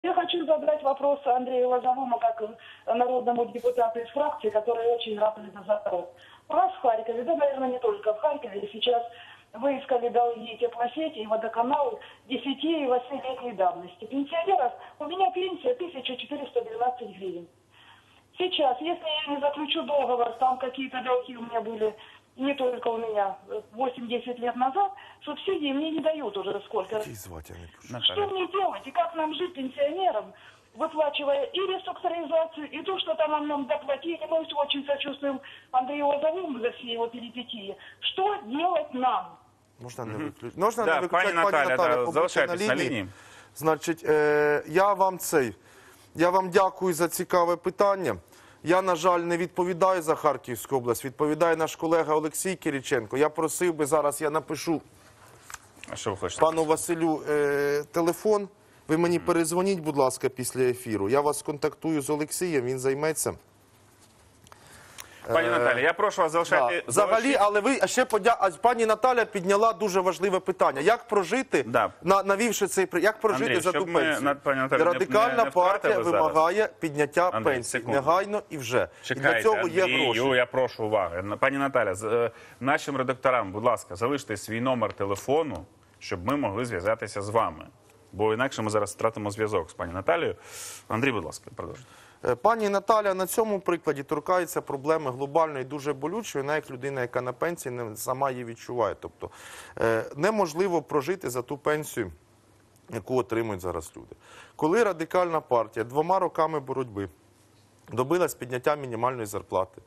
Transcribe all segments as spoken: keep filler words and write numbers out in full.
Я хочу задать вопрос Андрею Лозовому, как народному депутату из фракции, который очень рад это за. У нас в Харькове, да, наверное, не только в Харькове, сейчас выискали долги теплосети и водоканалу десяти- и восьмилетней давности. Пенсионеров, у меня пенсия тысяча четыреста двенадцать гривен. Сейчас, если я не заключу договор, там какие-то долги у меня были, не только у меня, восемь-десять лет назад, субсидии мне не дают уже сколько. Что мне делать и как нам жить пенсионерам, выплачивая и реструктуризацию, и то, что там нам доплатили. Мы очень сочувствуем Андрею Лозовому за все его перипетии. Что делать нам? Можна не виключати. Можна Да, не виключати, пані Наталя, да, побудьте залишайтесь на лінії. Значить, е, я вам цей, я вам дякую за цікаве питання. Я, на жаль, не відповідаю за Харківську область, відповідає наш колега Олексій Кириченко. Я просив би зараз, я напишу А що ви хочете? пану Василю е, телефон. Ви мені перезвоніть, будь ласка, після ефіру. Я вас контактую з Олексієм, він займеться. Пані Наталя, я прошу вас залишати... Да. Взагалі, але ви а ще подя... а пані Наталя підняла дуже важливе питання. Як прожити, Да. на... навівши цей при- як прожити Андрій, за ту щоб ми, пенсію? на- пані Наталя, не- Радикальна не- не партія втратили зараз. вимагає підняття Андрій, пенсій секунду. негайно і вже. Чекайте, і для цього є Андрію, гроші. я прошу уваги. Пані Наталя, з, е, нашим редакторам, будь ласка, залиште свій номер телефону, щоб ми могли зв'язатися з вами. Бо інакше ми зараз втратимо зв'язок з пані Наталією. Андрій, будь ласка, продовжуйте. Е, Пані Наталя на цьому прикладі торкається проблеми глобальної, дуже болючої, вона як людина, яка на пенсії, не сама її відчуває. Тобто е, неможливо прожити за ту пенсію, яку отримують зараз люди. Коли Радикальна партія двома роками боротьби добилась підняття мінімальної зарплати,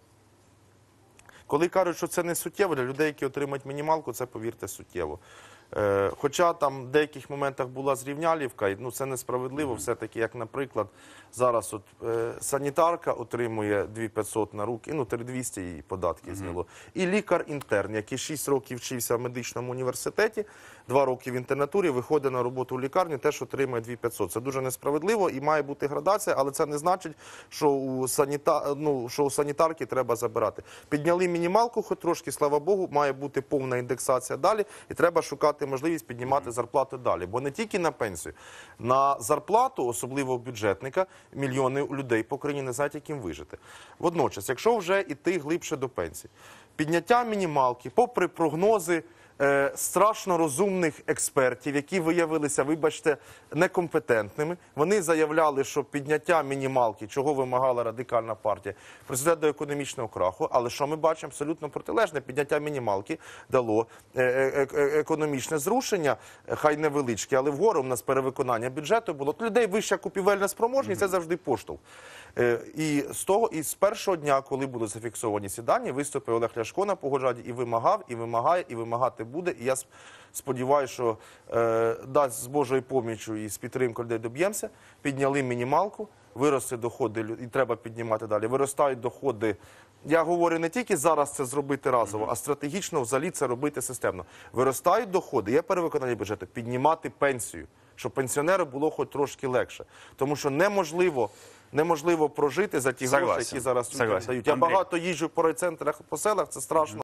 коли кажуть, що це не суттєво, для людей, які отримують мінімалку, це, повірте, суттєво. Е, хоча там в деяких моментах була зрівнялівка, і ну, це несправедливо, все-таки, як, наприклад, зараз от, е, санітарка отримує дві тисячі п'ятсот на руки, ну, три тисячі двісті її податки зняло. І лікар-інтерн, який шість років вчився в медичному університеті, два роки в інтернатурі, виходить на роботу в лікарні, теж отримує дві тисячі п'ятсот. Це дуже несправедливо і має бути градація, але це не значить, що у, саніта... ну, що у санітарки треба забирати. Підняли мінімалку хоч трошки, слава Богу, має бути повна індексація далі, і треба шукати можливість піднімати зарплату далі. Бо не тільки на пенсію, на зарплату, особливо бюджетника, мільйони людей по країні не знають, яким вижити. Водночас, якщо вже йти глибше до пенсії, підняття мінімалки, попри прогнози е, страшно розумних експертів, які виявилися, вибачте, некомпетентними, вони заявляли, що підняття мінімалки, чого вимагала Радикальна партія, призведе до економічного краху. Але що ми бачимо? Абсолютно протилежне. Підняття мінімалки дало е, е, е, економічне зрушення, хай невеличке, але вгору у нас перевиконання бюджету було. От людей вища купівельна спроможність, це завжди поштовх. Е, і з того, і з першого дня, коли будуть зафіксовані ці дані, виступив Олег Ляшко на Погоджраді і вимагав, і вимагає, і вимагати буде. І я сподіваюся, що е, дасть з Божою поміччю і з підтримкою людей доб'ємося, підняли мінімалку, виросли доходи, і треба піднімати далі, виростають доходи. Я говорю не тільки зараз це зробити разово, а стратегічно взагалі це робити системно. Виростають доходи, є перевиконання бюджету, піднімати пенсію, щоб пенсіонеру було хоч трошки легше. Тому що неможливо, неможливо прожити за ті гроші, які зараз людям дають. Я багато їжджу по райцентрах, по селах, це страшно.